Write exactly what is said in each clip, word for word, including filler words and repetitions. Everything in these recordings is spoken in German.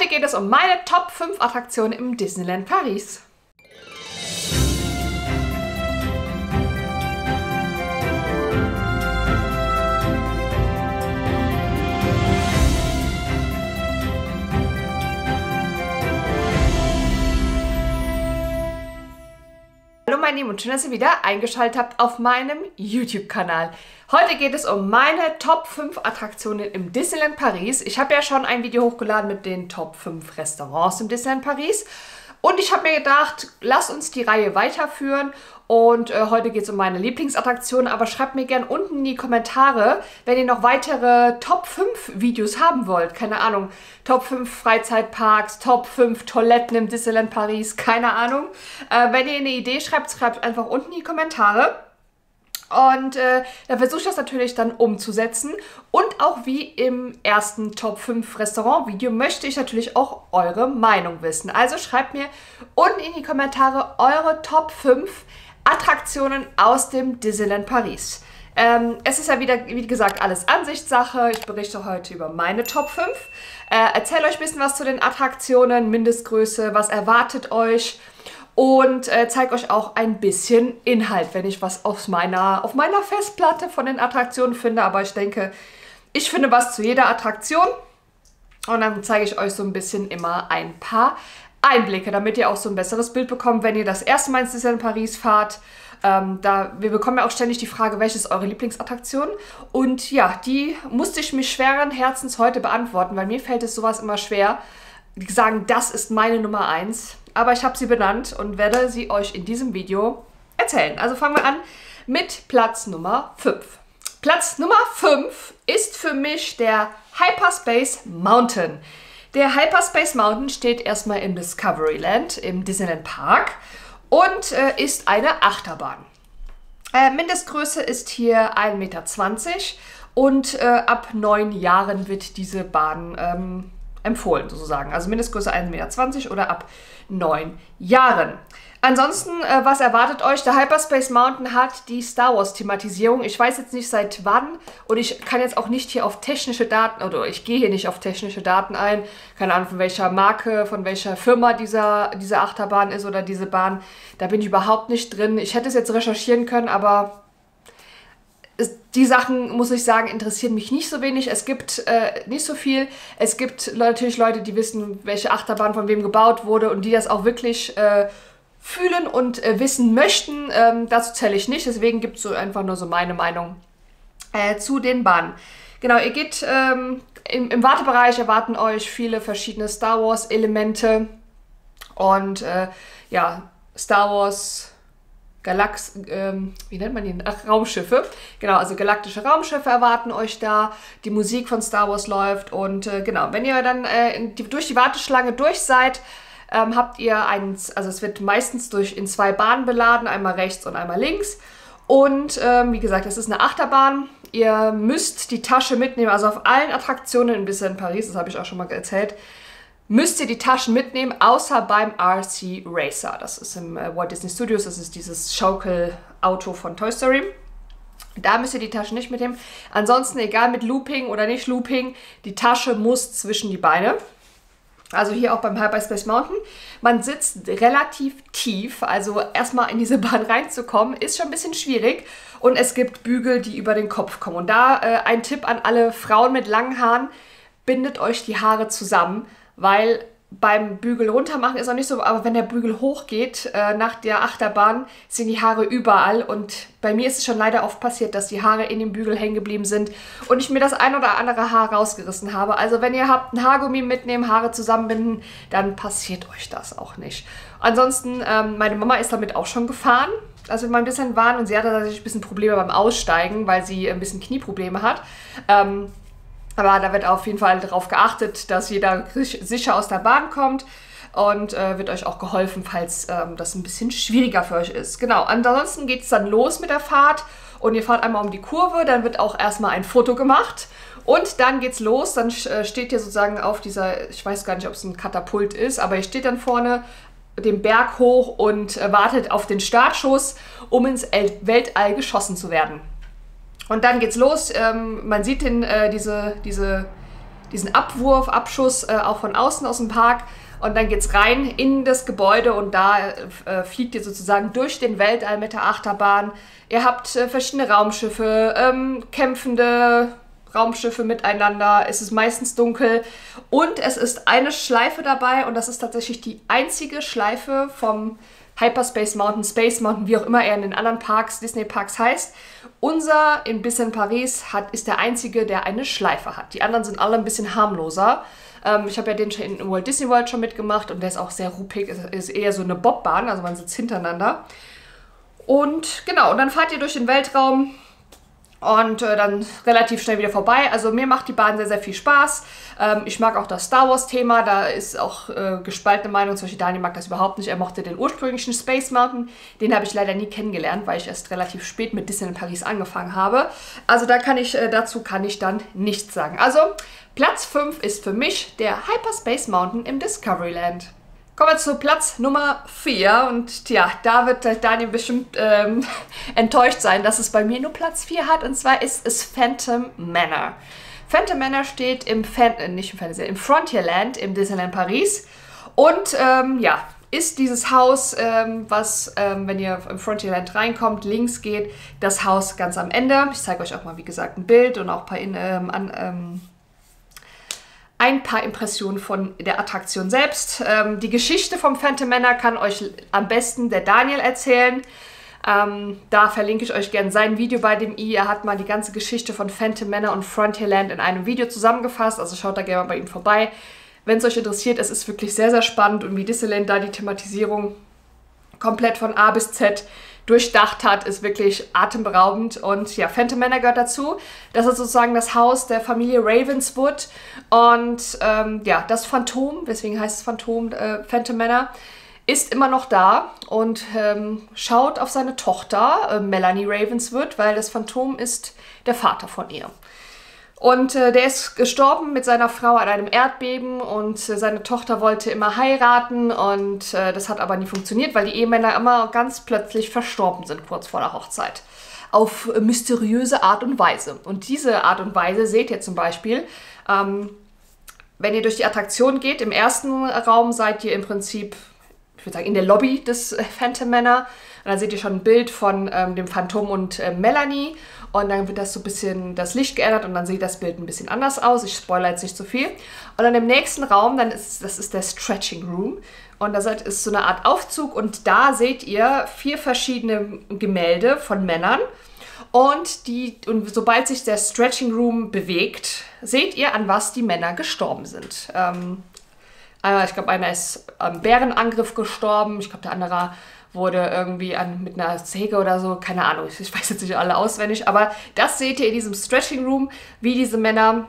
Heute geht es um meine Top fünf Attraktionen im Disneyland Paris. Hallo meine Lieben und schön, dass ihr wieder eingeschaltet habt auf meinem YouTube-Kanal. Heute geht es um meine Top fünf Attraktionen im Disneyland Paris. Ich habe ja schon ein Video hochgeladen mit den Top fünf Restaurants im Disneyland Paris. Und ich habe mir gedacht, lasst uns die Reihe weiterführen. Und äh, heute geht es um meine Lieblingsattraktionen. Aber schreibt mir gerne unten in die Kommentare, wenn ihr noch weitere Top fünf Videos haben wollt. Keine Ahnung, Top fünf Freizeitparks, Top fünf Toiletten im Disneyland Paris, keine Ahnung. Äh, wenn ihr eine Idee schreibt, schreibt einfach unten in die Kommentare. Und äh, dann versuche ich das natürlich dann umzusetzen. Und auch wie im ersten Top fünf Restaurant-Video möchte ich natürlich auch eure Meinung wissen. Also schreibt mir unten in die Kommentare eure Top fünf Attraktionen aus dem Disneyland Paris. Ähm, es ist ja wieder, wie gesagt, alles Ansichtssache. Ich berichte heute über meine Top fünf. Äh, erzähle euch ein bisschen was zu den Attraktionen, Mindestgröße, was erwartet euch. Und äh, zeige euch auch ein bisschen Inhalt, wenn ich was auf meiner, auf meiner Festplatte von den Attraktionen finde. Aber ich denke, ich finde was zu jeder Attraktion. Und dann zeige ich euch so ein bisschen immer ein paar Einblicke, damit ihr auch so ein besseres Bild bekommt, wenn ihr das erste Mal ins Disneyland Paris fahrt. Ähm, da, wir bekommen ja auch ständig die Frage, welche ist eure Lieblingsattraktion? Und ja, die musste ich mich schweren Herzens heute beantworten, weil mir fällt es sowas immer schwer, sagen, das ist meine Nummer eins. Aber ich habe sie benannt und werde sie euch in diesem Video erzählen. Also fangen wir an mit Platz Nummer fünf. Platz Nummer fünf ist für mich der Hyperspace Mountain. Der Hyperspace Mountain steht erstmal im Discoveryland, im Disneyland Park und äh, ist eine Achterbahn. Äh, Mindestgröße ist hier ein Meter zwanzig und äh, ab neun Jahren wird diese Bahn ähm, empfohlen, sozusagen. Also Mindestgröße ein Meter zwanzig oder ab neun Jahren. Ansonsten, äh, was erwartet euch? Der Hyperspace Mountain hat die Star Wars Thematisierung. Ich weiß jetzt nicht seit wann und ich kann jetzt auch nicht hier auf technische Daten, oder ich gehe hier nicht auf technische Daten ein. Keine Ahnung, von welcher Marke, von welcher Firma dieser, diese Achterbahn ist oder diese Bahn. Da bin ich überhaupt nicht drin. Ich hätte es jetzt recherchieren können, aber die Sachen, muss ich sagen, interessieren mich nicht so wenig. Es gibt äh, nicht so viel. Es gibt natürlich Leute, die wissen, welche Achterbahn von wem gebaut wurde und die das auch wirklich äh, fühlen und äh, wissen möchten. Ähm, dazu zähle ich nicht. Deswegen gibt es so einfach nur so meine Meinung äh, zu den Bahnen. Genau, ihr geht ähm, im, im Wartebereich, erwarten euch viele verschiedene Star Wars Elemente und äh, ja, Star Wars Galax, ähm, wie nennt man die? Ach, Raumschiffe. Genau, also galaktische Raumschiffe erwarten euch da. Die Musik von Star Wars läuft und äh, genau, wenn ihr dann äh, in die, durch die Warteschlange durch seid, ähm, habt ihr eins, also es wird meistens durch in zwei Bahnen beladen, einmal rechts und einmal links. Und ähm, wie gesagt, es ist eine Achterbahn. Ihr müsst die Tasche mitnehmen, also auf allen Attraktionen in Disneyland Paris, das habe ich auch schon mal erzählt, müsst ihr die Taschen mitnehmen, außer beim R C Racer. Das ist im äh, Walt Disney Studios, das ist dieses Schaukelauto von Toy Story. Da müsst ihr die Taschen nicht mitnehmen. Ansonsten, egal mit Looping oder nicht Looping, die Tasche muss zwischen die Beine. Also hier auch beim Hyperspace Mountain. Man sitzt relativ tief, also erstmal in diese Bahn reinzukommen, ist schon ein bisschen schwierig. Und es gibt Bügel, die über den Kopf kommen. Und da äh, ein Tipp an alle Frauen mit langen Haaren, bindet euch die Haare zusammen. Weil beim Bügel runter machen ist auch nicht so, aber wenn der Bügel hochgeht äh, nach der Achterbahn, sind die Haare überall. Und bei mir ist es schon leider oft passiert, dass die Haare in dem Bügel hängen geblieben sind und ich mir das ein oder andere Haar rausgerissen habe. Also wenn ihr habt ein Haargummi mitnehmen, Haare zusammenbinden, dann passiert euch das auch nicht. Ansonsten, ähm, meine Mama ist damit auch schon gefahren, als wir mal ein bisschen waren, und sie hatte tatsächlich ein bisschen Probleme beim Aussteigen, weil sie ein bisschen Knieprobleme hat. Ähm, Aber da wird auf jeden Fall darauf geachtet, dass jeder sicher aus der Bahn kommt und äh, wird euch auch geholfen, falls ähm, das ein bisschen schwieriger für euch ist. Genau, ansonsten geht es dann los mit der Fahrt und ihr fahrt einmal um die Kurve, dann wird auch erstmal ein Foto gemacht und dann geht's los. Dann äh, steht ihr sozusagen auf dieser, ich weiß gar nicht, ob es ein Katapult ist, aber ihr steht dann vorne den Berg hoch und äh, wartet auf den Startschuss, um ins El- Weltall geschossen zu werden. Und dann geht's los. Ähm, man sieht den, äh, diese, diese diesen Abwurf, Abschuss äh, auch von außen aus dem Park. Und dann geht es rein in das Gebäude und da äh, fliegt ihr sozusagen durch den Weltall mit der Achterbahn. Ihr habt äh, verschiedene Raumschiffe, ähm, kämpfende Raumschiffe miteinander. Es ist meistens dunkel und es ist eine Schleife dabei und das ist tatsächlich die einzige Schleife vom Hyperspace Mountain, Space Mountain, wie auch immer er in den anderen Parks, Disney Parks heißt. Unser in Disneyland Paris hat, ist der einzige, der eine Schleife hat. Die anderen sind alle ein bisschen harmloser. Ähm, ich habe ja den schon in Walt Disney World schon mitgemacht und der ist auch sehr ruppig. Es ist eher so eine Bobbahn, also man sitzt hintereinander. Und genau, und dann fahrt ihr durch den Weltraum. Und äh, dann relativ schnell wieder vorbei. Also mir macht die Bahn sehr, sehr viel Spaß. Ähm, ich mag auch das Star Wars Thema. Da ist auch äh, gespaltene Meinung. Zum Beispiel Daniel mag das überhaupt nicht. Er mochte den ursprünglichen Space Mountain. Den habe ich leider nie kennengelernt, weil ich erst relativ spät mit Disneyland Paris angefangen habe. Also da kann ich, äh, dazu kann ich dann nichts sagen. Also Platz fünf ist für mich der Hyperspace Mountain im Discoveryland. Kommen wir zu Platz Nummer vier und ja, da wird Daniel bestimmt ähm, enttäuscht sein, dass es bei mir nur Platz vier hat und zwar ist es Phantom Manor. Phantom Manor steht im, Fan äh, nicht im, Fantasy, im Frontierland im Disneyland Paris und ähm, ja, ist dieses Haus, ähm, was, ähm, wenn ihr im Frontierland reinkommt, links geht, das Haus ganz am Ende. Ich zeige euch auch mal, wie gesagt, ein Bild und auch ein paar in, ähm, an, ähm, ein paar Impressionen von der Attraktion selbst. Ähm, die Geschichte vom Phantom Manor kann euch am besten der Daniel erzählen. Ähm, da verlinke ich euch gerne sein Video bei dem i. Er hat mal die ganze Geschichte von Phantom Manor und Frontierland in einem Video zusammengefasst. Also schaut da gerne mal bei ihm vorbei. Wenn es euch interessiert, es ist wirklich sehr, sehr spannend und wie Disneyland da die Thematisierung komplett von A bis Z durchdacht hat, ist wirklich atemberaubend. Und ja, Phantom Manor gehört dazu. Das ist sozusagen das Haus der Familie Ravenswood. Und ähm, ja, das Phantom, deswegen heißt es Phantom, äh, Phantom Manor, ist immer noch da und ähm, schaut auf seine Tochter, äh, Melanie Ravenswood, weil das Phantom ist der Vater von ihr. Und äh, der ist gestorben mit seiner Frau an einem Erdbeben und äh, seine Tochter wollte immer heiraten und äh, das hat aber nie funktioniert, weil die Ehemänner immer ganz plötzlich verstorben sind, kurz vor der Hochzeit. Auf äh, mysteriöse Art und Weise. Und diese Art und Weise seht ihr zum Beispiel, ähm, wenn ihr durch die Attraktion geht. Im ersten Raum seid ihr im Prinzip, ich würde sagen, in der Lobby des äh, Phantom Manor. Und da seht ihr schon ein Bild von ähm, dem Phantom und äh, Melanie. Und dann wird das so ein bisschen das Licht geändert und dann sieht das Bild ein bisschen anders aus. Ich spoilere jetzt nicht zu viel. Und dann im nächsten Raum, dann ist, das ist der Stretching Room. Und da ist so eine Art Aufzug und da seht ihr vier verschiedene Gemälde von Männern. Und, die, und sobald sich der Stretching Room bewegt, seht ihr, an was die Männer gestorben sind. Ähm, ich glaube, einer ist am Bärenangriff gestorben. Ich glaube, der andere wurde irgendwie an, mit einer Säge oder so, keine Ahnung, ich, ich weiß jetzt nicht alle auswendig, aber das seht ihr in diesem Stretching Room, wie diese Männer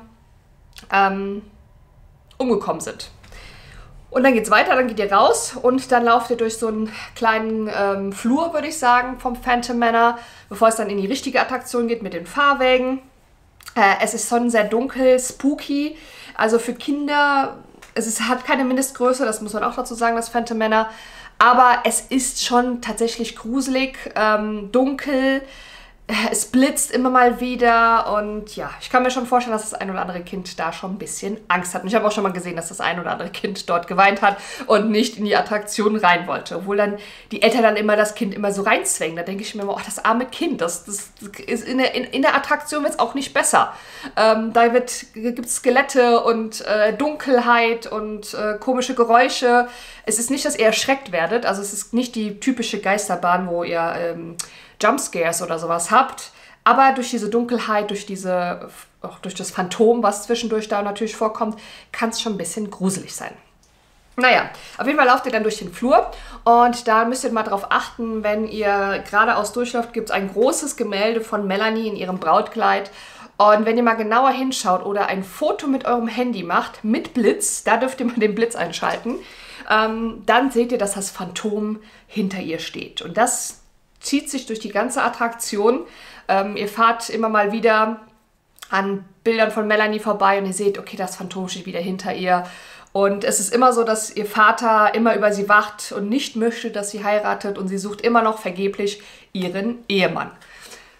ähm, umgekommen sind. Und dann geht es weiter, dann geht ihr raus und dann lauft ihr durch so einen kleinen ähm, Flur, würde ich sagen, vom Phantom Manor, bevor es dann in die richtige Attraktion geht mit den Fahrwägen. Äh, es ist schon sehr dunkel, spooky, also für Kinder, es ist, hat keine Mindestgröße, das muss man auch dazu sagen, das Phantom Manor. Aber es ist schon tatsächlich gruselig, ähm, dunkel, es blitzt immer mal wieder und ja, ich kann mir schon vorstellen, dass das ein oder andere Kind da schon ein bisschen Angst hat. Und ich habe auch schon mal gesehen, dass das ein oder andere Kind dort geweint hat und nicht in die Attraktion rein wollte. Obwohl dann die Eltern dann immer das Kind immer so reinzwängen. Da denke ich mir immer, oh, das arme Kind, das, das ist in der, in, in der Attraktion wird es auch nicht besser. Ähm, da gibt es Skelette und äh, Dunkelheit und äh, komische Geräusche. Es ist nicht, dass ihr erschreckt werdet. Also es ist nicht die typische Geisterbahn, wo ihr ähm, Jumpscares oder sowas habt, aber durch diese Dunkelheit, durch diese, auch durch das Phantom, was zwischendurch da natürlich vorkommt, kann es schon ein bisschen gruselig sein. Naja, auf jeden Fall lauft ihr dann durch den Flur und da müsst ihr mal drauf achten, wenn ihr geradeaus durchläuft, gibt es ein großes Gemälde von Melanie in ihrem Brautkleid. Und wenn ihr mal genauer hinschaut oder ein Foto mit eurem Handy macht, mit Blitz, da dürft ihr mal den Blitz einschalten, ähm, dann seht ihr, dass das Phantom hinter ihr steht. Und das zieht sich durch die ganze Attraktion. Ähm, ihr fahrt immer mal wieder an Bildern von Melanie vorbei und ihr seht, okay, das Phantom steht wieder hinter ihr. Und es ist immer so, dass ihr Vater immer über sie wacht und nicht möchte, dass sie heiratet und sie sucht immer noch vergeblich ihren Ehemann.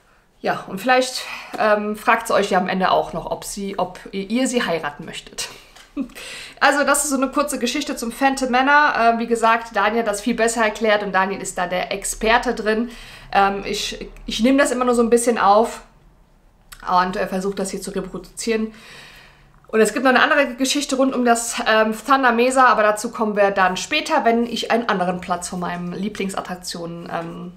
Ja, und vielleicht ähm, fragt sie euch ja am Ende auch noch, ob, sie, ob ihr sie heiraten möchtet. Also das ist so eine kurze Geschichte zum Phantom Manor. Äh, wie gesagt, Daniel hat das viel besser erklärt und Daniel ist da der Experte drin. Ähm, ich ich nehme das immer nur so ein bisschen auf und äh, versuche das hier zu reproduzieren. Und es gibt noch eine andere Geschichte rund um das ähm, Thunder Mesa, aber dazu kommen wir dann später, wenn ich einen anderen Platz von meinen Lieblingsattraktionen ähm,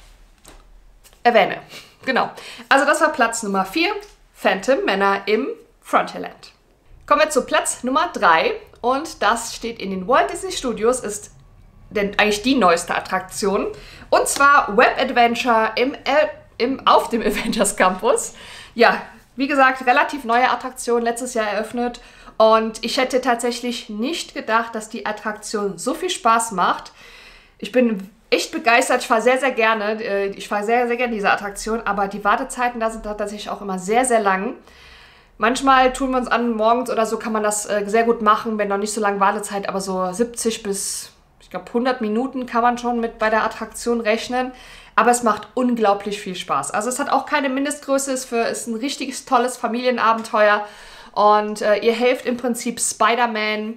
erwähne. Genau. Also das war Platz Nummer vier, Phantom Manor im Frontierland. Kommen wir zu Platz Nummer drei und das steht in den Walt Disney Studios, ist denn eigentlich die neueste Attraktion. Und zwar Web Adventure im, äh, im, auf dem Avengers Campus. Ja, wie gesagt, relativ neue Attraktion, letztes Jahr eröffnet. Und ich hätte tatsächlich nicht gedacht, dass die Attraktion so viel Spaß macht. Ich bin echt begeistert, ich fahre sehr, sehr gerne. Ich fahre sehr, sehr gerne diese Attraktion, aber die Wartezeiten da sind tatsächlich auch immer sehr, sehr lang. Manchmal tun wir uns an, morgens oder so kann man das äh, sehr gut machen, wenn noch nicht so lange Wartezeit, aber so siebzig bis, ich glaube, hundert Minuten kann man schon mit bei der Attraktion rechnen. Aber es macht unglaublich viel Spaß. Also es hat auch keine Mindestgröße, es ist ein richtiges tolles Familienabenteuer. Und äh, ihr helft im Prinzip Spider-Man,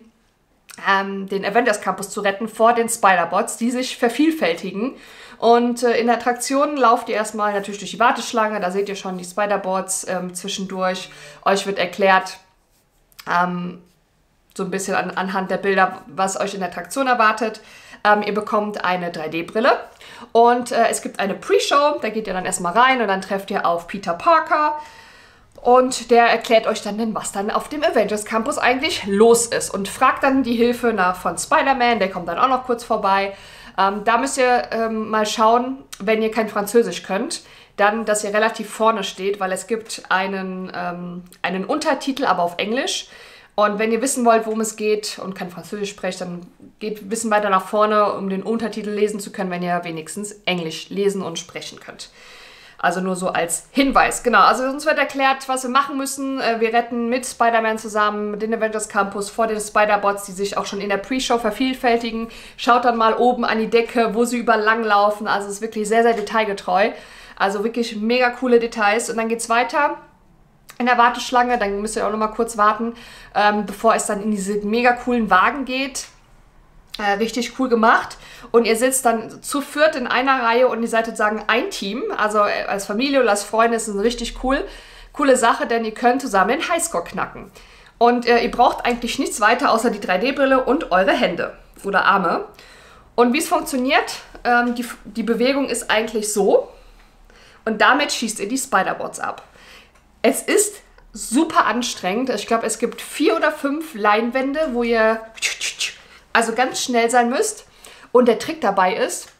ähm, den Avengers Campus zu retten vor den Spider-Bots, die sich vervielfältigen. Und äh, in der Attraktion lauft ihr erstmal natürlich durch die Warteschlange, da seht ihr schon die Spider-Bots ähm, zwischendurch. Euch wird erklärt, ähm, so ein bisschen an, anhand der Bilder, was euch in der Attraktion erwartet. Ähm, ihr bekommt eine drei D Brille und äh, es gibt eine Pre-Show, da geht ihr dann erstmal rein und dann trefft ihr auf Peter Parker. Und der erklärt euch dann, was dann auf dem Avengers Campus eigentlich los ist. Und fragt dann die Hilfe nach von Spider-Man, der kommt dann auch noch kurz vorbei. Ähm, da müsst ihr ähm, mal schauen, wenn ihr kein Französisch könnt, dann, dass ihr relativ vorne steht, weil es gibt einen, ähm, einen Untertitel, aber auf Englisch. Und wenn ihr wissen wollt, worum es geht und kein Französisch sprecht, dann geht ein bisschen weiter nach vorne, um den Untertitel lesen zu können, wenn ihr wenigstens Englisch lesen und sprechen könnt. Also nur so als Hinweis. Genau, also uns wird erklärt, was wir machen müssen. Wir retten mit Spider-Man zusammen den Avengers Campus vor den Spider-Bots, die sich auch schon in der Pre-Show vervielfältigen. Schaut dann mal oben an die Decke, wo sie überall langlaufen. Also es ist wirklich sehr, sehr detailgetreu. Also wirklich mega coole Details. Und dann geht es weiter in der Warteschlange. Dann müsst ihr auch noch mal kurz warten, ähm, bevor es dann in diese mega coolen Wagen geht. Äh, richtig cool gemacht. Und ihr sitzt dann zu viert in einer Reihe und ihr seid sozusagen ein Team. Also als Familie oder als Freunde ist es eine richtig cool, coole Sache, denn ihr könnt zusammen den Highscore knacken. Und äh, ihr braucht eigentlich nichts weiter außer die drei D Brille und eure Hände oder Arme. Und wie es funktioniert, ähm, die, die Bewegung ist eigentlich so. Und damit schießt ihr die Spider-Bots ab. Es ist super anstrengend. Ich glaube, es gibt vier oder fünf Leinwände, wo ihr also ganz schnell sein müsst. Und der Trick dabei ist,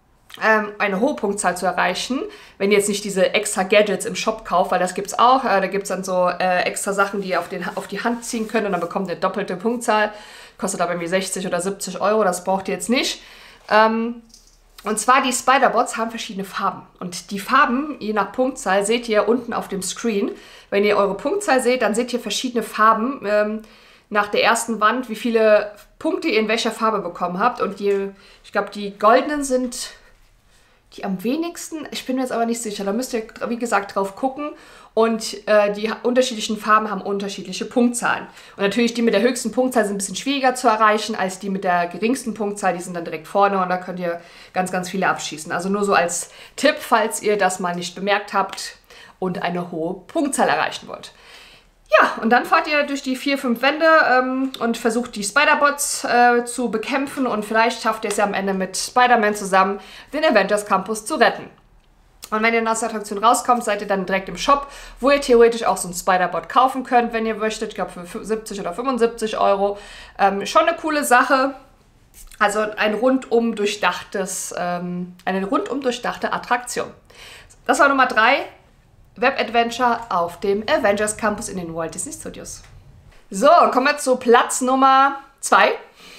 ähm, eine hohe Punktzahl zu erreichen, wenn ihr jetzt nicht diese extra Gadgets im Shop kauft, weil das gibt es auch. Äh, da gibt es dann so äh, extra Sachen, die ihr auf, den, auf die Hand ziehen könnt und dann bekommt ihr eine doppelte Punktzahl. Kostet aber irgendwie sechzig oder siebzig Euro, das braucht ihr jetzt nicht. Ähm, und zwar die Spider-Bots haben verschiedene Farben. Und die Farben, je nach Punktzahl, seht ihr unten auf dem Screen. Wenn ihr eure Punktzahl seht, dann seht ihr verschiedene Farben. Ähm, nach der ersten Wand, wie viele Punkte ihr in welcher Farbe bekommen habt. Und die, ich glaube, die goldenen sind die am wenigsten. Ich bin mir jetzt aber nicht sicher. Da müsst ihr, wie gesagt, drauf gucken. Und äh, die unterschiedlichen Farben haben unterschiedliche Punktzahlen. Und natürlich die mit der höchsten Punktzahl sind ein bisschen schwieriger zu erreichen als die mit der geringsten Punktzahl. Die sind dann direkt vorne und da könnt ihr ganz, ganz viele abschießen. Also nur so als Tipp, falls ihr das mal nicht bemerkt habt und eine hohe Punktzahl erreichen wollt. Ja, und dann fahrt ihr durch die vier, fünf Wände ähm, und versucht die Spider-Bots äh, zu bekämpfen und vielleicht schafft ihr es ja am Ende mit Spider-Man zusammen, den Avengers Campus zu retten. Und wenn ihr aus der Attraktion rauskommt, seid ihr dann direkt im Shop, wo ihr theoretisch auch so ein Spider-Bot kaufen könnt, wenn ihr möchtet. Ich glaube für siebzig oder fünfundsiebzig Euro. Ähm, schon eine coole Sache. Also ein rundum durchdachtes, ähm, eine rundum durchdachte Attraktion. Das war Nummer drei. Web Adventure auf dem Avengers Campus in den Walt Disney Studios. So, kommen wir zu Platz Nummer zwei.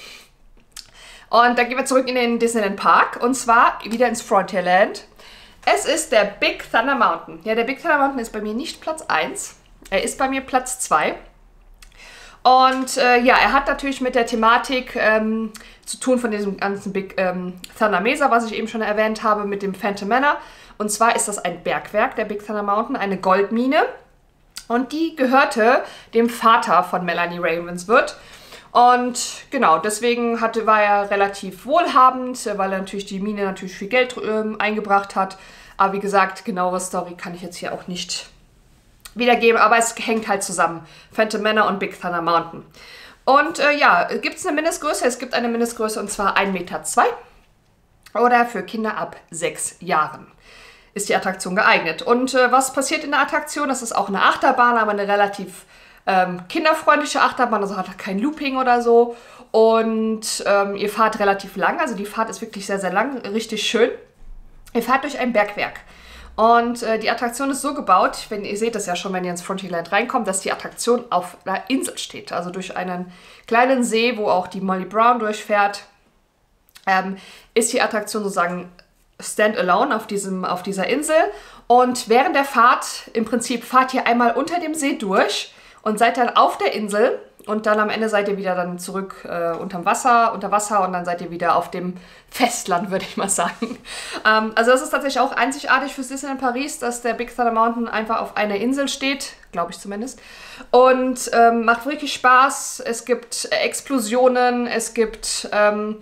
Und da gehen wir zurück in den Disneyland Park und zwar wieder ins Frontierland. Es ist der Big Thunder Mountain. Ja, der Big Thunder Mountain ist bei mir nicht Platz eins. Er ist bei mir Platz zwei. Und äh, ja, er hat natürlich mit der Thematik ähm, zu tun von diesem ganzen Big ähm, Thunder Mesa, was ich eben schon erwähnt habe, mit dem Phantom Manor. Und zwar ist das ein Bergwerk, der Big Thunder Mountain, eine Goldmine. Und die gehörte dem Vater von Melanie Ravenswood. Und genau, deswegen hatte, war er relativ wohlhabend, weil er natürlich die Mine natürlich viel Geld ähm, eingebracht hat. Aber wie gesagt, genauere Story kann ich jetzt hier auch nicht wiedergeben, aber es hängt halt zusammen. Phantom Manor und Big Thunder Mountain. Und äh, ja, gibt es eine Mindestgröße? Es gibt eine Mindestgröße und zwar ein Meter zwei oder für Kinder ab sechs Jahren ist die Attraktion geeignet. Und äh, was passiert in der Attraktion? Das ist auch eine Achterbahn, aber eine relativ ähm, kinderfreundliche Achterbahn, also hat kein Looping oder so. Und ähm, ihr fahrt relativ lang, also die Fahrt ist wirklich sehr, sehr lang, richtig schön. Ihr fahrt durch ein Bergwerk. Und äh, die Attraktion ist so gebaut, wenn ihr seht das ja schon, wenn ihr ins Frontierland reinkommt, dass die Attraktion auf einer Insel steht. Also durch einen kleinen See, wo auch die Molly Brown durchfährt, ähm, ist die Attraktion sozusagen stand-alone auf, diesem, auf dieser Insel. Und während der Fahrt, im Prinzip, fahrt ihr einmal unter dem See durch und seid dann auf der Insel. Und dann am Ende seid ihr wieder dann zurück äh, unterm Wasser, unter Wasser und dann seid ihr wieder auf dem Festland, würde ich mal sagen. Ähm, also das ist tatsächlich auch einzigartig fürs Disneyland Paris, dass der Big Thunder Mountain einfach auf einer Insel steht, glaube ich zumindest. Und ähm, macht wirklich Spaß. Es gibt Explosionen, es gibt ähm,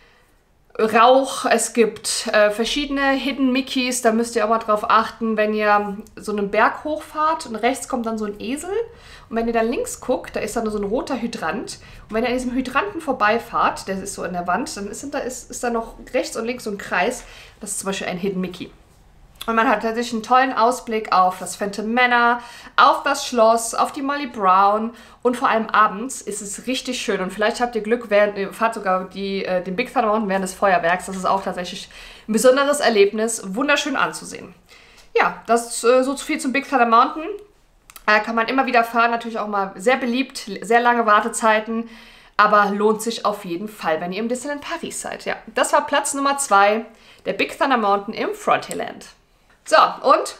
Rauch, es gibt äh, verschiedene Hidden Mickeys. Da müsst ihr auch mal drauf achten, wenn ihr so einen Berg hochfahrt und rechts kommt dann so ein Esel. Und wenn ihr dann links guckt, da ist dann so ein roter Hydrant. Und wenn ihr an diesem Hydranten vorbeifahrt, der ist so in der Wand, dann ist da, ist, ist da noch rechts und links so ein Kreis. Das ist zum Beispiel ein Hidden Mickey. Und man hat tatsächlich einen tollen Ausblick auf das Phantom Manor, auf das Schloss, auf die Molly Brown und vor allem abends ist es richtig schön. Und vielleicht habt ihr Glück, während, ihr fahrt sogar die, äh, den Big Thunder Mountain während des Feuerwerks. Das ist auch tatsächlich ein besonderes Erlebnis, wunderschön anzusehen. Ja, das ist äh, so viel zum Big Thunder Mountain. Äh, kann man immer wieder fahren, natürlich auch mal sehr beliebt, sehr lange Wartezeiten, aber lohnt sich auf jeden Fall, wenn ihr im Disneyland Paris seid. Ja, das war Platz Nummer zwei, der Big Thunder Mountain im Frontierland. So, und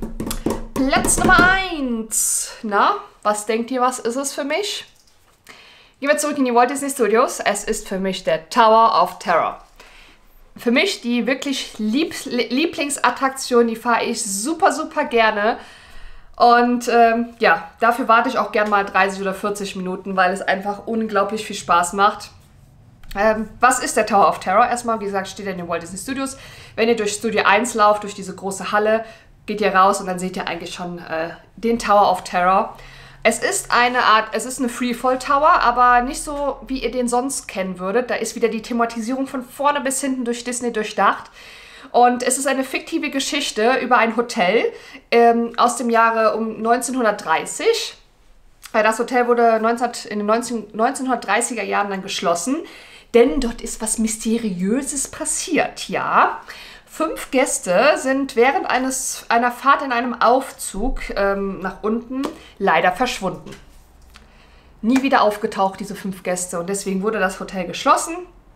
Platz Nummer eins. Na, was denkt ihr, was ist es für mich? Gehen wir zurück in die Walt Disney Studios. Es ist für mich der Tower of Terror. Für mich die wirklich Lieb Lieblingsattraktion, die fahre ich super, super gerne. Und ähm, ja, dafür warte ich auch gerne mal dreißig oder vierzig Minuten, weil es einfach unglaublich viel Spaß macht. Ähm, was ist der Tower of Terror? Erstmal, wie gesagt, steht er in den Walt Disney Studios. Wenn ihr durch Studio eins lauft, durch diese große Halle, geht ihr raus und dann seht ihr eigentlich schon äh, den Tower of Terror. Es ist eine Art, es ist eine Freefall Tower, aber nicht so, wie ihr den sonst kennen würdet. Da ist wieder die Thematisierung von vorne bis hinten durch Disney durchdacht. Und es ist eine fiktive Geschichte über ein Hotel ähm, aus dem Jahre um neunzehnhundertdreißig. Das Hotel wurde neunzehn, in den neunzehnhundertdreißiger Jahren dann geschlossen, denn dort ist was Mysteriöses passiert, ja. Fünf Gäste sind während eines, einer Fahrt in einem Aufzug ähm, nach unten leider verschwunden. Nie wieder aufgetaucht, diese fünf Gäste, und deswegen wurde das Hotel geschlossen.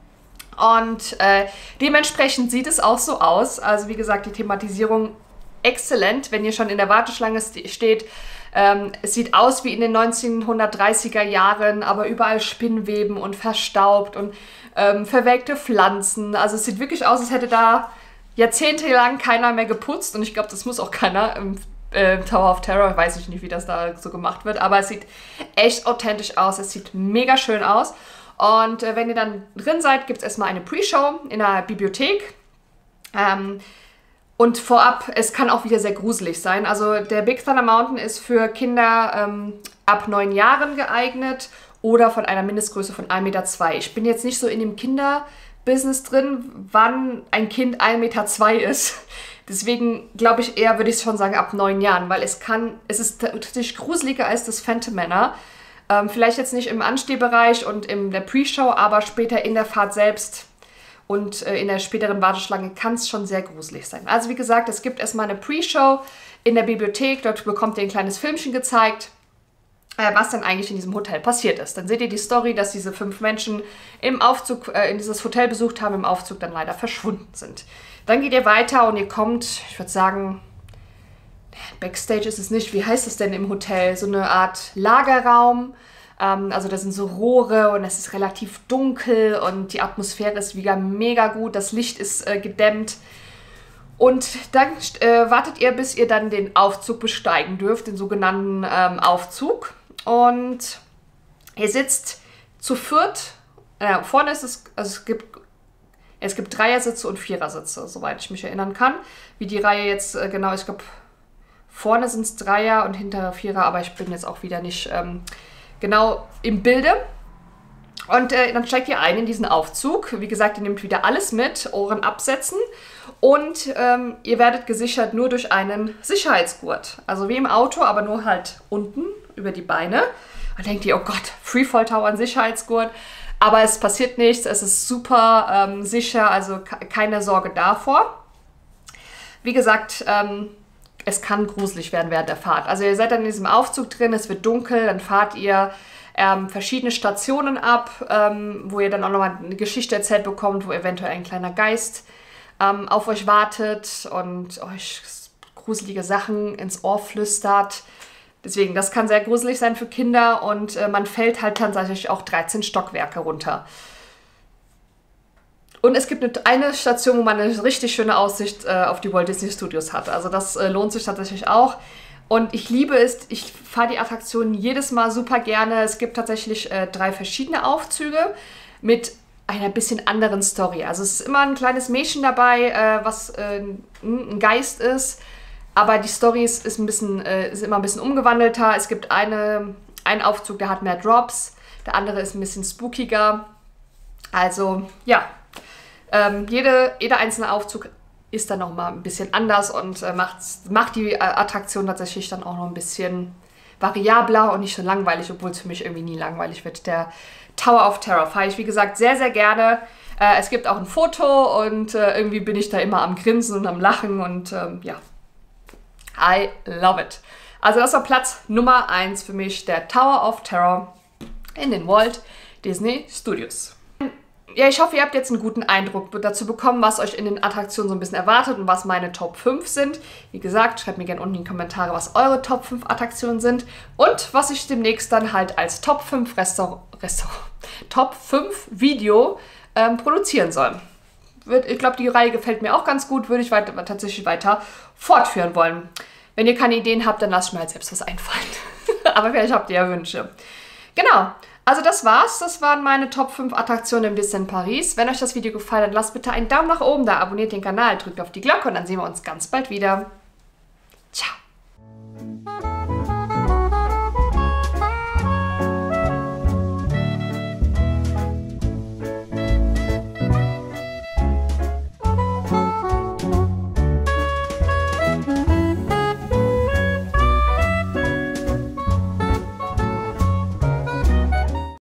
Und äh, dementsprechend sieht es auch so aus. Also wie gesagt, die Thematisierung exzellent, wenn ihr schon in der Warteschlange steht. Ähm, es sieht aus wie in den neunzehnhundertdreißiger Jahren, aber überall Spinnweben und verstaubt und ähm, verwelkte Pflanzen. Also es sieht wirklich aus, als hätte da jahrzehntelang keiner mehr geputzt. Und ich glaube, das muss auch keiner im äh, Tower of Terror. Weiß ich nicht, wie das da so gemacht wird. Aber es sieht echt authentisch aus. Es sieht mega schön aus. Und äh, wenn ihr dann drin seid, gibt es erstmal eine Pre-Show in der Bibliothek. Ähm, und vorab, es kann auch wieder sehr gruselig sein. Also der Big Thunder Mountain ist für Kinder ähm, ab neun Jahren geeignet oder von einer Mindestgröße von ein Meter zwei. Ich bin jetzt nicht so in dem Kinderbusiness drin, wann ein Kind ein Meter zwei ist. Deswegen glaube ich eher, würde ich schon sagen, ab neun Jahren, weil es kann, es ist tatsächlich gruseliger als das Phantom Manor. Ähm, vielleicht jetzt nicht im Anstehbereich und in der Pre-Show, aber später in der Fahrt selbst und äh, in der späteren Warteschlange kann es schon sehr gruselig sein. Also wie gesagt, es gibt erstmal eine Pre-Show in der Bibliothek. Dort bekommt ihr ein kleines Filmchen gezeigt, äh, was dann eigentlich in diesem Hotel passiert ist. Dann seht ihr die Story, dass diese fünf Menschen im Aufzug, äh, in dieses Hotel besucht haben, im Aufzug dann leider verschwunden sind. Dann geht ihr weiter und ihr kommt, ich würde sagen, Backstage ist es nicht. Wie heißt es denn im Hotel? So eine Art Lagerraum. Ähm, also da sind so Rohre und es ist relativ dunkel und die Atmosphäre ist wieder mega gut. Das Licht ist äh, gedämmt. Und dann äh, wartet ihr, bis ihr dann den Aufzug besteigen dürft, den sogenannten ähm, Aufzug. Und ihr sitzt zu viert. Äh, vorne ist es, also es gibt, es gibt Dreiersitze und Vierersitze, soweit ich mich erinnern kann. Wie die Reihe jetzt äh, genau, ich glaube, vorne sind es Dreier und hintere Vierer, aber ich bin jetzt auch wieder nicht ähm, genau im Bilde. Und äh, dann steigt ihr ein in diesen Aufzug. Wie gesagt, ihr nehmt wieder alles mit, Ohren absetzen. Und ähm, ihr werdet gesichert nur durch einen Sicherheitsgurt. Also wie im Auto, aber nur halt unten über die Beine. Dann denkt ihr, oh Gott, Freefall Tower, ein Sicherheitsgurt. Aber es passiert nichts, es ist super ähm, sicher, also keine Sorge davor. Wie gesagt, ähm, es kann gruselig werden während der Fahrt. Also ihr seid dann in diesem Aufzug drin, es wird dunkel, dann fahrt ihr ähm, verschiedene Stationen ab, ähm, wo ihr dann auch nochmal eine Geschichte erzählt bekommt, wo eventuell ein kleiner Geist ähm, auf euch wartet und euch gruselige Sachen ins Ohr flüstert. Deswegen, das kann sehr gruselig sein für Kinder und äh, man fällt halt tatsächlich auch dreizehn Stockwerke runter. Und es gibt eine Station, wo man eine richtig schöne Aussicht äh, auf die Walt Disney Studios hat. Also das äh, lohnt sich tatsächlich auch. Und ich liebe es, ich fahre die Attraktion jedes Mal super gerne. Es gibt tatsächlich äh, drei verschiedene Aufzüge mit einer bisschen anderen Story. Also es ist immer ein kleines Mädchen dabei, äh, was äh, ein Geist ist. Aber die Story ist, ist, ein bisschen, äh, ist immer ein bisschen umgewandelter. Es gibt eine, einen Aufzug, der hat mehr Drops. Der andere ist ein bisschen spookiger. Also, ja. Ähm, jede, jeder einzelne Aufzug ist dann nochmal ein bisschen anders und äh, macht, macht die äh, Attraktion tatsächlich dann auch noch ein bisschen variabler und nicht so langweilig, obwohl es für mich irgendwie nie langweilig wird. Der Tower of Terror fahre ich, wie gesagt, sehr, sehr gerne. Äh, es gibt auch ein Foto und äh, irgendwie bin ich da immer am Grinsen und am Lachen und ähm, ja. I love it. Also das war Platz Nummer eins für mich, der Tower of Terror in den Walt Disney Studios. Ja, ich hoffe, ihr habt jetzt einen guten Eindruck dazu bekommen, was euch in den Attraktionen so ein bisschen erwartet und was meine Top fünf sind. Wie gesagt, schreibt mir gerne unten in die Kommentare, was eure Top fünf Attraktionen sind und was ich demnächst dann halt als Top fünf Restaurant, Restaurant, Top fünf Video ähm, produzieren soll. Ich glaube, die Reihe gefällt mir auch ganz gut, würde ich weiter, tatsächlich weiter fortführen wollen. Wenn ihr keine Ideen habt, dann lasst mir halt selbst was einfallen. Aber vielleicht habt ihr ja Wünsche. Genau, also das war's. Das waren meine Top fünf Attraktionen im Disneyland Paris. Wenn euch das Video gefallen hat, lasst bitte einen Daumen nach oben da, abonniert den Kanal, drückt auf die Glocke und dann sehen wir uns ganz bald wieder. Ciao!